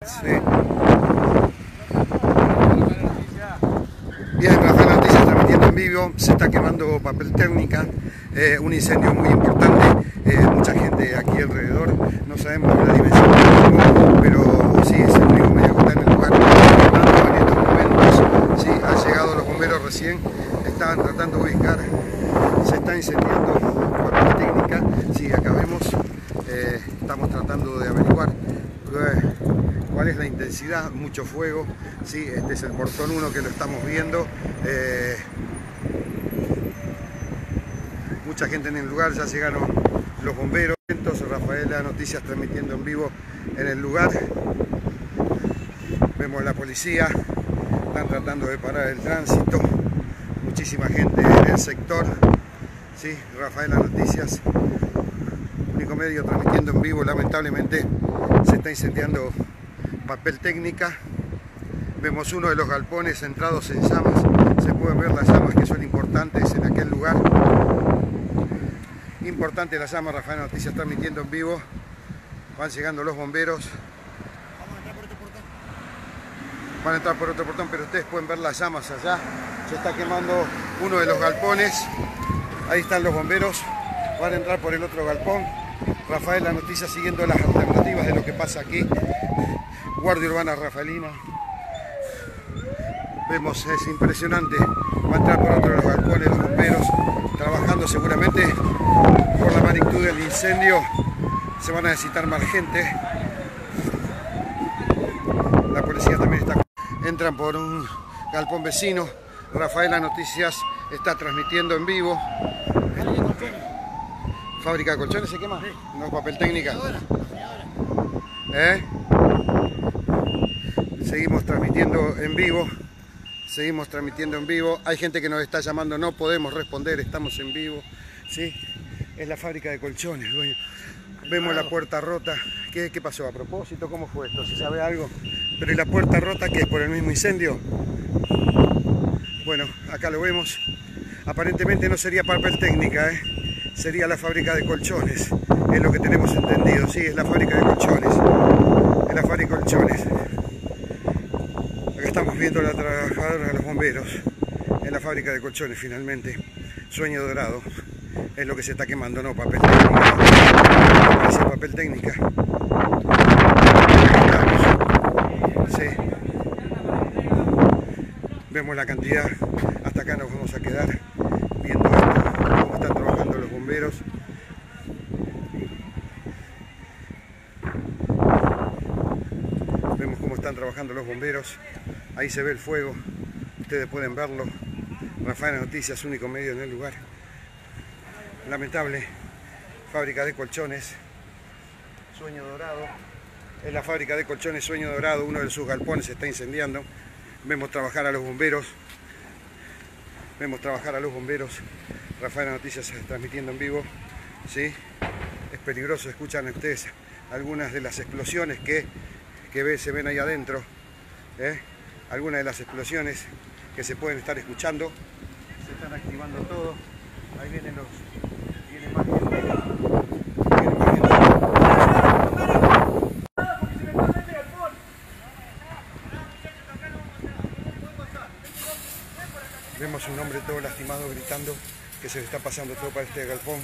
Sí. Bien, Rafael Noticias transmitiendo en vivo, se está quemando papel técnica, un incendio muy importante, mucha gente aquí alrededor, no sabemos la dimensión del fuego, pero sí, es el único medio que está en el lugar, en estos momentos, sí, han llegado los bomberos recién, estaban tratando de ubicar, se está incendiando papel técnica, sí, acá vemos, estamos tratando de averiguar cuál es la intensidad, mucho fuego, sí, este es el portón 1 que lo estamos viendo, mucha gente en el lugar, ya llegaron los bomberos, Rafaela Noticias transmitiendo en vivo en el lugar, vemos la policía, están tratando de parar el tránsito, muchísima gente en el sector, sí, Rafaela Noticias, único medio transmitiendo en vivo, lamentablemente se está incendiando papel técnica, vemos uno de los galpones entrados en llamas, se pueden ver las llamas que son importantes en aquel lugar, importante las llamas, Rafael Noticias transmitiendo en vivo, van llegando los bomberos, van a entrar por otro portón, pero ustedes pueden ver las llamas allá, se está quemando uno de los galpones, ahí están los bomberos, van a entrar por el otro galpón, Rafael Noticias siguiendo las alternativas de lo que pasa aquí, Guardia Urbana Rafaelina, vemos, es impresionante, va a entrar por otro de los galpones los bomberos, trabajando seguramente por la magnitud del incendio, se van a necesitar más gente, la policía también está, entran por un galpón vecino, Rafaela Noticias está transmitiendo en vivo, fábrica de colchones se quema, no es papel técnica, seguimos transmitiendo en vivo. Seguimos transmitiendo en vivo, hay gente que nos está llamando, no podemos responder, estamos en vivo, ¿sí? Es la fábrica de colchones, dueño. Vemos la puerta rota, ¿qué pasó a propósito? ¿Cómo fue esto? ¿Se sabe algo? Pero ¿y la puerta rota qué es por el mismo incendio? Bueno, acá lo vemos, aparentemente no sería papel técnica, sería la fábrica de colchones, es lo que tenemos entendido, sí, es la fábrica de colchones, es la fábrica de colchones. Estamos viendo a la trabajadora de los bomberos en la fábrica de colchones finalmente. Sueño dorado. Es lo que se está quemando, no papel técnica. Dice papel técnica. Sí. Vemos la cantidad. Hasta acá nos vamos a quedar viendo esto, cómo están trabajando los bomberos. Vemos cómo están trabajando los bomberos. Ahí se ve el fuego, ustedes pueden verlo. Rafael Noticias, único medio en el lugar. Lamentable, fábrica de colchones, Sueño Dorado. Es la fábrica de colchones Sueño Dorado, uno de sus galpones se está incendiando. Vemos trabajar a los bomberos. Vemos trabajar a los bomberos. Rafael Noticias transmitiendo en vivo. ¿Sí? Es peligroso, escuchan ustedes algunas de las explosiones que se ven ahí adentro. Algunas de las explosiones que se pueden estar escuchando, se están activando todo, ahí viene más gente, viene más gente. Vemos un hombre todo lastimado gritando que se le está pasando todo para este galpón.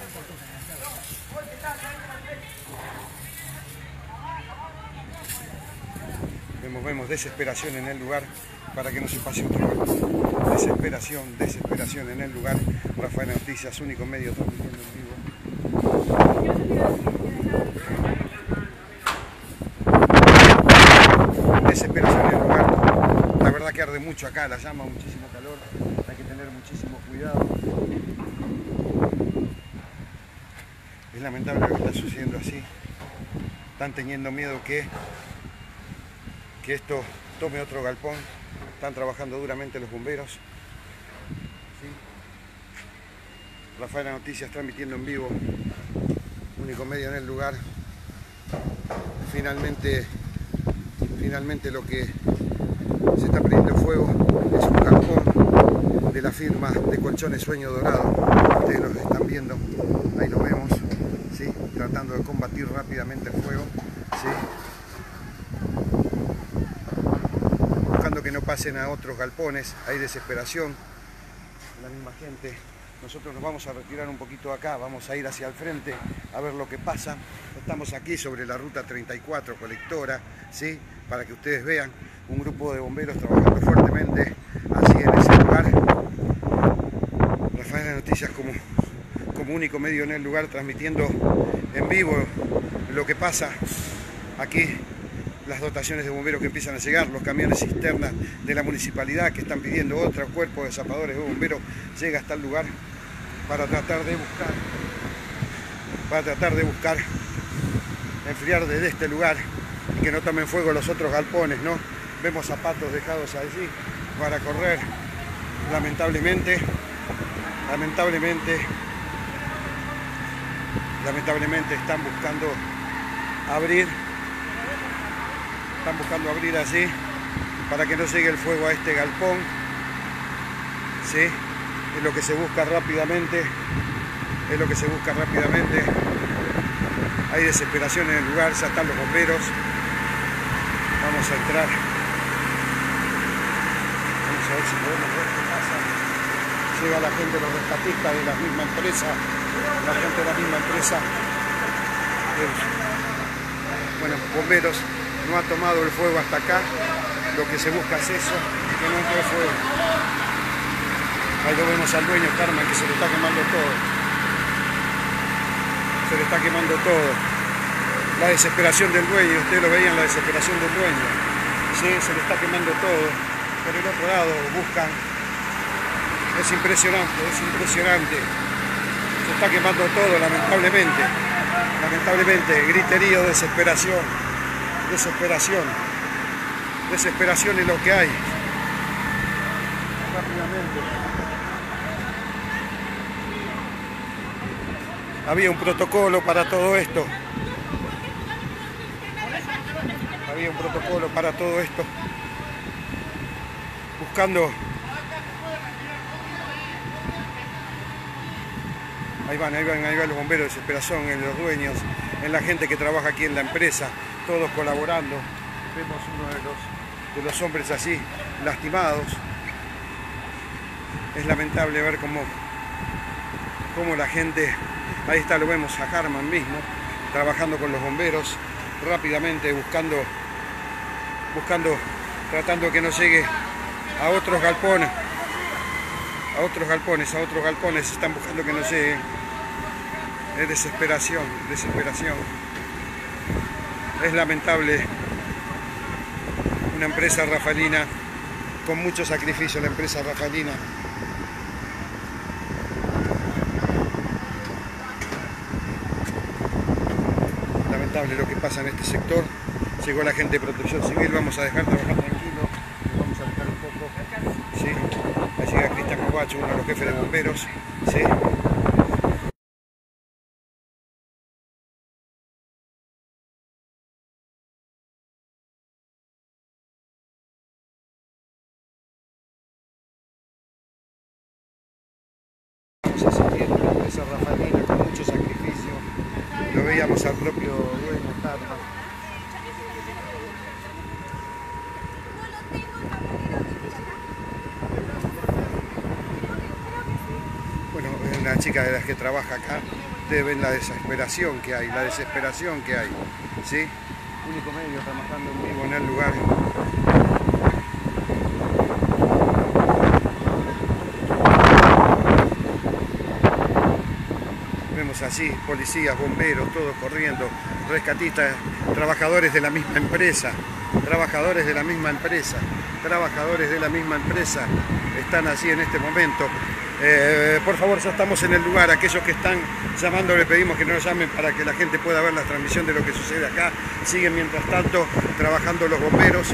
Vemos desesperación en el lugar para que no se pase otro galpón. Desesperación en el lugar. Rafael Noticias, único medio transmitiendo en vivo. Desesperación en el lugar. La verdad que arde mucho acá, la llama, muchísimo calor. Hay que tener muchísimo cuidado. Es lamentable lo que está sucediendo así. Están teniendo miedo que esto tome otro galpón. Están trabajando duramente los bomberos. ¿Sí? Rafaela Noticias transmitiendo en vivo, único medio en el lugar. Finalmente lo que se está prendiendo fuego es un galpón de la firma de colchones Sueño Dorado. Ustedes lo están viendo, ahí lo vemos, ¿sí? Tratando de combatir rápidamente el fuego. ¿Sí? pasen a otros galpones, hay desesperación, la misma gente. Nosotros nos vamos a retirar un poquito acá, vamos a ir hacia el frente a ver lo que pasa. Estamos aquí sobre la ruta 34, colectora, ¿sí? Para que ustedes vean un grupo de bomberos trabajando fuertemente así en ese lugar. Rafaela Noticias como único medio en el lugar, transmitiendo en vivo lo que pasa aquí. Las dotaciones de bomberos que empiezan a llegar, los camiones cisternas de la municipalidad que están pidiendo otro cuerpo de zapadores de bomberos, llega hasta el lugar para tratar de buscar enfriar desde este lugar y que no tomen fuego los otros galpones, ¿no? Vemos zapatos dejados allí para correr. Lamentablemente están buscando abrir así para que no llegue el fuego a este galpón, ¿sí? Es lo que se busca rápidamente, hay desesperación en el lugar, ya están los bomberos. Vamos a entrar, vamos a ver si podemos ver qué pasa. Llega la gente, los rescatistas de la misma empresa, bueno, bomberos. No ha tomado el fuego hasta acá, lo que se busca es eso, que no entre fuego. Ahí lo vemos al dueño, Carmen, que se le está quemando todo. La desesperación del dueño, ustedes lo veían, la desesperación del dueño. Sí, se le está quemando todo. Por el otro lado buscan. Es impresionante. Se está quemando todo, lamentablemente. Griterío, desesperación es lo que hay. Rápidamente. Había un protocolo para todo esto. Buscando. Ahí van los bomberos, desesperación en los dueños, en la gente que trabaja aquí en la empresa, todos colaborando. Vemos uno de los hombres así, lastimados. Es lamentable ver cómo la gente, ahí está, lo vemos a Harman mismo, trabajando con los bomberos, rápidamente tratando que no llegue a otros galpones, están buscando que no llegue. Es desesperación. Es lamentable. Una empresa rafaelina con mucho sacrificio, la empresa rafaelina. Lamentable lo que pasa en este sector. Llegó la gente de Protección Civil, vamos a dejar trabajar tranquilo, vamos a dejar un poco. ¿Sí? Ahí llega Cristian Corbacho, uno de los jefes de bomberos. ¿Sí? Vamos a seguir una empresa rafaelina con mucho sacrificio. Lo veíamos al propio dueño, Tarma. Bueno, es una chica de las que trabaja acá. Ustedes ven la desesperación que hay, ¿sí? Único medio trabajando en vivo en el lugar. Vemos así, policías, bomberos, todos corriendo, rescatistas, trabajadores de la misma empresa, están así en este momento. Por favor, ya estamos en el lugar. Aquellos que están llamando, le pedimos que no nos llamen para que la gente pueda ver la transmisión de lo que sucede acá. Siguen mientras tanto trabajando los bomberos,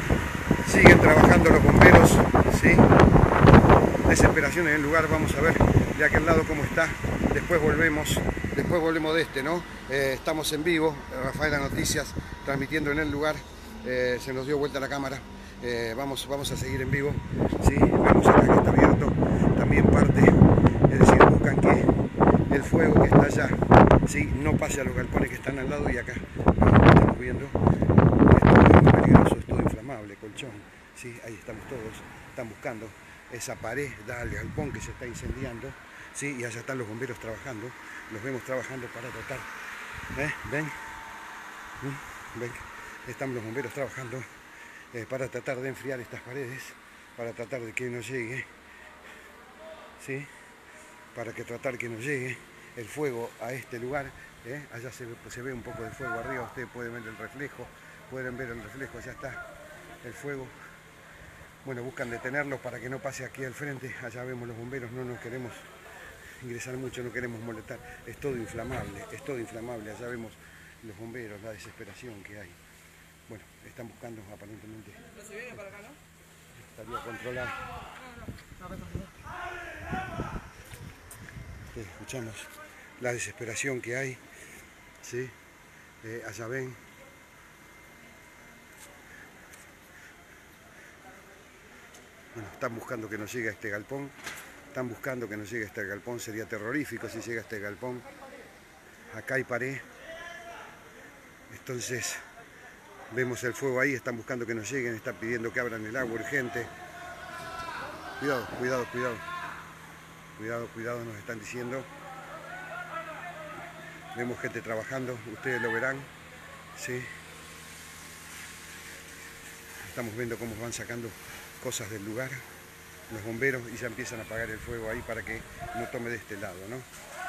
¿sí? Desesperación en el lugar. Vamos a ver de aquel lado cómo está. Después volvemos de este, ¿no? Estamos en vivo, Rafaela Noticias, transmitiendo en el lugar. Se nos dio vuelta la cámara. Vamos a seguir en vivo. ¿Sí? Vemos acá que está abierto también parte, es decir, buscan que el fuego que está allá, ¿sí?, no pase a los galpones que están al lado. Y acá estamos viendo, esto es muy peligroso, es todo inflamable, colchón. ¿sí? Ahí estamos todos, están buscando esa pared al galpón que se está incendiando, ¿sí? Y allá están los bomberos trabajando, los vemos trabajando para tratar, ¿ven? ¿Ven? Están los bomberos trabajando para tratar de enfriar estas paredes, para tratar de que no llegue, ¿sí? Para que tratar que no llegue el fuego a este lugar. Allá se ve un poco de fuego arriba, ustedes pueden ver el reflejo, allá está el fuego. Bueno, buscan detenerlo para que no pase aquí al frente. Allá vemos los bomberos, no nos queremos ingresar mucho, no queremos molestar. Es todo inflamable, allá vemos los bomberos, la desesperación que hay. Bueno, están buscando aparentemente. No se viene para acá, ¿no? Estaría controlado. Escuchamos la desesperación que hay, ¿sí? Allá ven. Bueno, están buscando que no llegue a este galpón. Están buscando que no llegue a este galpón. Sería terrorífico si llega a este galpón. Acá hay pared. Entonces, vemos el fuego ahí. Están buscando que no lleguen. Están pidiendo que abran el agua urgente. Cuidado, cuidado, cuidado. Cuidado, cuidado, nos están diciendo. Vemos gente trabajando. Ustedes lo verán. ¿Sí? Estamos viendo cómo van sacando cosas del lugar los bomberos y ya empiezan a apagar el fuego ahí para que no tome de este lado, ¿no?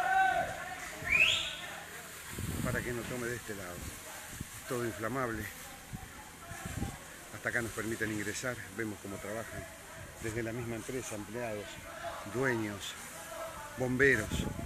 Para que no tome de este lado. Todo inflamable. Hasta acá nos permiten ingresar, vemos cómo trabajan desde la misma empresa, empleados, dueños, bomberos.